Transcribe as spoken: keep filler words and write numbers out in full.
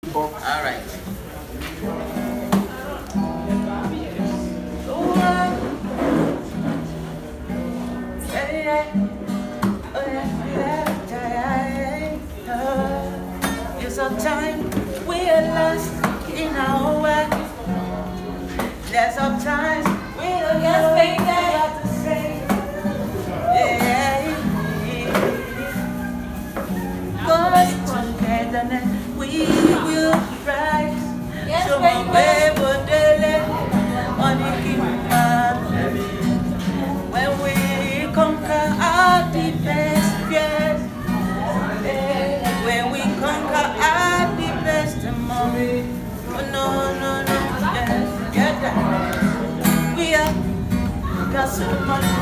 All right. Sometimes we are lost in our way. There's sometimes we don't know what to say. Yeah. Cause togetherness we will rise. Yes, so my way for daily on the kingdom. When we conquer our deepest fears. When we conquer our deepest memory. Oh no, no, no, yes, get that. We are got so much